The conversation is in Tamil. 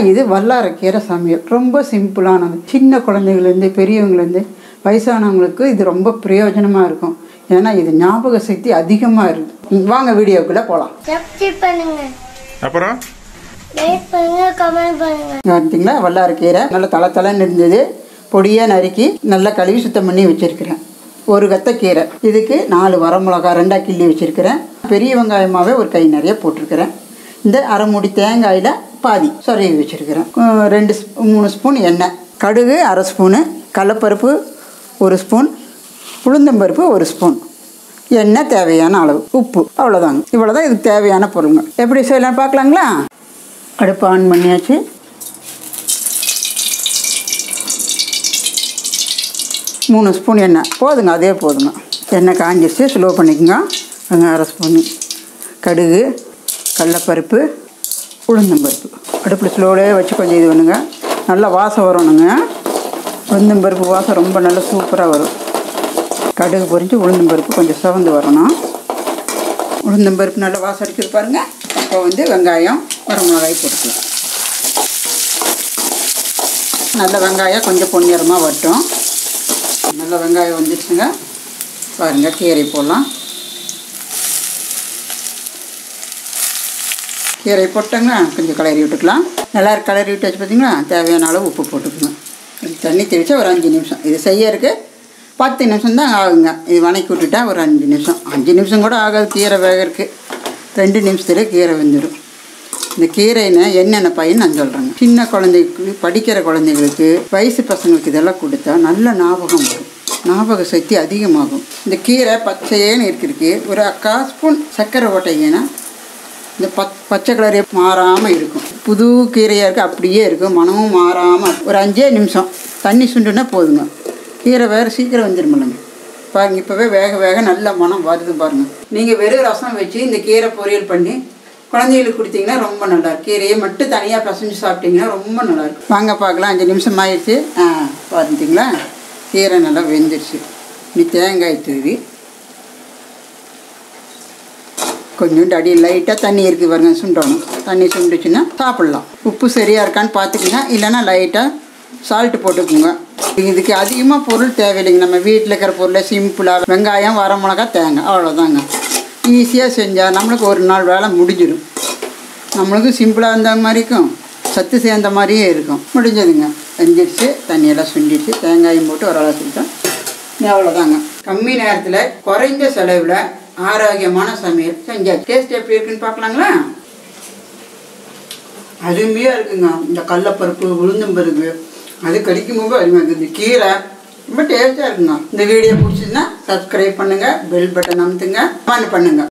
இது வல்லாரக்கீரை சமையல் ரொம்ப சிம்பிளானது. சின்ன குழந்தைங்கள்லேருந்து பெரியவங்கலேருந்து வயசானவங்களுக்கு இது ரொம்ப பிரயோஜனமாக இருக்கும். ஏன்னா இது ஞாபக சக்தி அதிகமாக இருக்குது. வாங்க வீடியோக்குள்ளே போகலாம். அப்புறம் பார்த்தீங்களா, வல்லாரக்கீரை நல்ல தலைன்னு இருந்தது. பொடியாக நறுக்கி நல்லா கழுவி சுத்தம் பண்ணி வச்சுருக்கிறேன். ஒரு கத்தக்கீரை, இதுக்கு 4 வரமிளகா 2ஆக கிள்ளி வச்சுருக்கிறேன். பெரிய வெங்காயமாகவே ஒரு கை நிறைய போட்டிருக்கிறேன். இந்த அரை மூடி தேங்காயில் பாதி சொருவி வச்சுருக்கிறேன். 2-3 ஸ்பூன் எண்ணெய், கடுகு அரை ஸ்பூனு, கடலைப்பருப்பு 1 ஸ்பூன், உளுந்தம்பருப்பு 1 ஸ்பூன், எண்ணெய் தேவையான அளவு, உப்பு, அவ்வளோதாங்க. இவ்வளோதான் இதுக்கு தேவையான பொருளுங்க. எப்படி செய்யலாம் பார்க்கலாங்களா? அடுப்பு ஆன் பண்ணியாச்சு. மூணு ஸ்பூன் எண்ணெய் போதுங்க, அதே போதுங்க. எண்ணெய் காஞ்சிச்சு, ஸ்லோ பண்ணிக்கோங்க. வெங்காயம் அரை ஸ்பூனு, கடுகு, கடலைப்பருப்பு, உளுந்தம்பருப்பு அடுப்பில் ஸ்லோவிலே வச்சு கொஞ்சம் இது பண்ணுங்க. நல்லா வாசம் வரணுங்க. உளுந்தம்பருப்பு வாசம் ரொம்ப நல்லா சூப்பராக வரும். கடுகு பொரிஞ்சு உளுந்தம்பருப்பு கொஞ்சம் சிவந்து வரணும். உளுந்தம்பருப்பு நல்லா வாசம் அடிக்கிறது பாருங்கள். இப்போ வந்து வெங்காயம் வரமிளகாய் போட்டுக்கலாம். நல்ல வெங்காயம் கொஞ்சம் பொன்னிறமாக வரட்டும். நல்ல வெங்காயம் வந்துடுச்சுங்க. பாருங்கள், கீரை போடலாம். கீரை போட்டோங்க, கொஞ்சம் கிளறி விட்டுக்கலாம். நல்லா கிளறி விட்டு வச்சு பார்த்திங்கன்னா தேவையான அளவு உப்பு போட்டுக்கோங்க. இது தண்ணி தெளித்தா ஒரு 5 நிமிஷம். இது செய்யறதுக்கு 10 நிமிஷம் தான் ஆகுங்க. இது வணக்கி விட்டுட்டா ஒரு 5 நிமிஷம். 5 நிமிஷம் கூட ஆகாது கீரை வேகிறதுக்கு. 2 நிமிஷத்துல கீரை வெந்துடும். இந்த கீரைன்னு என்னென்ன பயன் நான் சொல்கிறேங்க. சின்ன குழந்தைங்களுக்கு, படிக்கிற குழந்தைங்களுக்கு, வயசு பசங்களுக்கு இதெல்லாம் கொடுத்தா நல்ல ஞாபகம் வரும். ஞாபக சக்தி அதிகமாகும். இந்த கீரை பச்சையேன்னு இருக்கிறதுக்கு ஒரு 1/4 ஸ்பூன் சர்க்கரை ஓட்டைங்கன்னா இந்த பச்சை கலரே மாறாமல் இருக்கும். புது கீரையாக இருக்குது, அப்படியே இருக்கும். மனமும் மாறாமல் ஒரு 5 நிமிஷம் தண்ணி சுண்டுனா போதுங்க. கீரை வேறு சீக்கிரம் வந்துடுமில்லைங்க. பாருங்கள், இப்போவே வேக வேக நல்ல மனம் வருது பாருங்கள். நீங்கள் வெறும் ரசம் வச்சு இந்த கீரை பொரியல் பண்ணி குழந்தைகளுக்கு கொடுத்தீங்கன்னா ரொம்ப நல்லாயிருக்கும். கீரையை மட்டும் தனியாக பசஞ்சு சாப்பிட்டிங்கன்னா ரொம்ப நல்லாயிருக்கும். வாங்க பார்க்கலாம். 5 நிமிஷம் ஆயிடுச்சு. பார்த்துட்டிங்களா, கீரை நல்லா வெந்துடுச்சு. நீ தேங்காய் தூவி கொஞ்சோண்டு அடி லைட்டாக தண்ணி இருக்குது பாருங்க, சுண்டணும். தண்ணி சுண்டுச்சுன்னா சாப்பிட்லாம். உப்பு சரியாக இருக்கான்னு பார்த்துக்குங்க. இல்லைன்னா லைட்டாக சால்ட்டு போட்டுக்குங்க. இதுக்கு அதிகமாக பொருள் தேவையில்லைங்க. நம்ம வீட்டில் இருக்கிற பொருளை சிம்பிளாக வெங்காயம், வரமிளகா, தேங்காய், அவ்வளோதாங்க. ஈஸியாக செஞ்சால் நம்மளுக்கு ஒரு நாள் வேலை முடிஞ்சிடும். நம்மளுக்கும் சிம்பிளாக இருந்த மாதிரிக்கும் சத்து சேர்ந்த மாதிரியே இருக்கும். முடிஞ்சதுங்க, வெந்துடுச்சு. தண்ணியெல்லாம் சுண்டிடுச்சு. தேங்காயும் போட்டு ஓரளவு செஞ்சோம். அவ்வளோதாங்க. கம்மி நேரத்தில் குறைந்த செலவில் ஆரோக்கியமான சமையல் செஞ்சா. டேஸ்ட் எப்படி இருக்குன்னு பார்க்கலாங்களா? அருமையாக இருக்குங்க. இந்த கடலைப்பருப்பு, உளுந்தம்பருப்பு அது கடிக்கும்போது அருமையாக இருக்குது. இந்த கீரை ரொம்ப டேஸ்ட்டாக இருக்குங்க. இந்த வீடியோ பிடிச்சிதுன்னா சப்ஸ்கிரைப் பண்ணுங்கள், பெல் பட்டன் அமுத்துங்க, கமெண்ட் பண்ணுங்கள்.